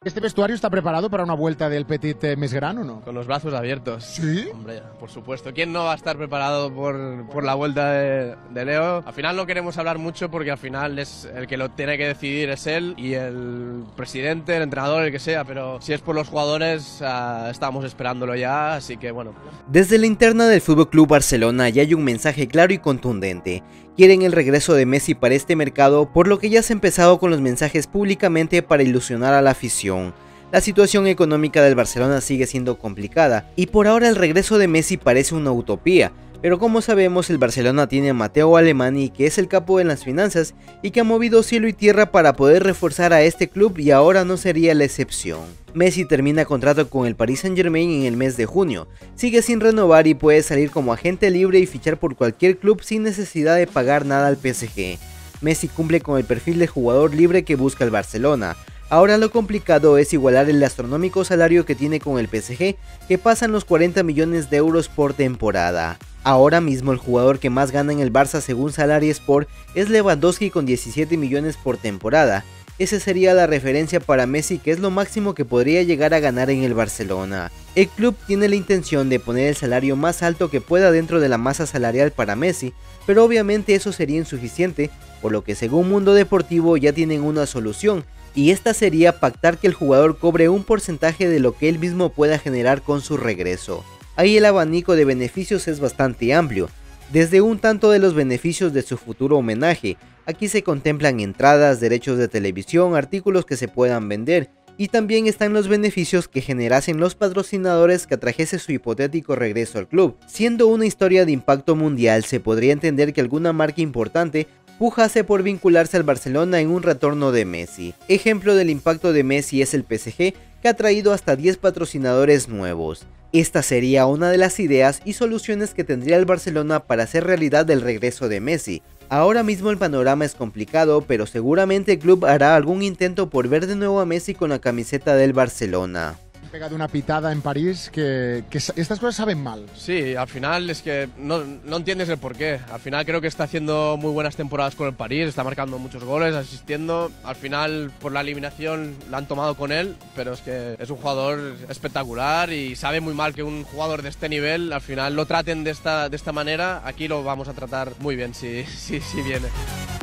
¿Este vestuario está preparado para una vuelta del Petit més gran o no? Con los brazos abiertos. ¿Sí? Hombre, por supuesto. ¿Quién no va a estar preparado por la vuelta de Leo? Al final no queremos hablar mucho porque al final es el que lo tiene que decidir es él y el presidente, el entrenador, el que sea, pero si es por los jugadores, estamos esperándolo ya, así que bueno. Desde la interna del FC Barcelona ya hay un mensaje claro y contundente. Quieren el regreso de Messi para este mercado, por lo que ya se ha empezado con los mensajes públicamente para ilusionar a la afición. La situación económica del Barcelona sigue siendo complicada y por ahora el regreso de Messi parece una utopía, pero como sabemos el Barcelona tiene a Matteo Alemany, que es el capo en las finanzas y que ha movido cielo y tierra para poder reforzar a este club y ahora no sería la excepción. Messi termina contrato con el Paris Saint-Germain en el mes de junio, sigue sin renovar y puede salir como agente libre y fichar por cualquier club sin necesidad de pagar nada al PSG. Messi cumple con el perfil de jugador libre que busca el Barcelona. Ahora lo complicado es igualar el astronómico salario que tiene con el PSG, que pasan los 40 millones de euros por temporada. Ahora mismo el jugador que más gana en el Barça según Salary Sport es Lewandowski con 17 millones por temporada. Esa sería la referencia para Messi, que es lo máximo que podría llegar a ganar en el Barcelona. El club tiene la intención de poner el salario más alto que pueda dentro de la masa salarial para Messi, pero obviamente eso sería insuficiente, por lo que según Mundo Deportivo ya tienen una solución, y esta sería pactar que el jugador cobre un porcentaje de lo que él mismo pueda generar con su regreso. Ahí el abanico de beneficios es bastante amplio, desde un tanto de los beneficios de su futuro homenaje. Aquí se contemplan entradas, derechos de televisión, artículos que se puedan vender, y también están los beneficios que generasen los patrocinadores que atrajese su hipotético regreso al club. Siendo una historia de impacto mundial, se podría entender que alguna marca importante pujase por vincularse al Barcelona en un retorno de Messi. Ejemplo del impacto de Messi es el PSG, que ha traído hasta 10 patrocinadores nuevos. Esta sería una de las ideas y soluciones que tendría el Barcelona para hacer realidad el regreso de Messi. Ahora mismo el panorama es complicado, pero seguramente el club hará algún intento por ver de nuevo a Messi con la camiseta del Barcelona. Han pegado una pitada en París que estas cosas saben mal. Sí, al final es que no entiendes el porqué. Al final creo que está haciendo muy buenas temporadas con el París, está marcando muchos goles, asistiendo. Al final por la eliminación la han tomado con él, pero es que es un jugador espectacular y sabe muy mal que un jugador de este nivel al final lo traten de esta manera. Aquí lo vamos a tratar muy bien si viene.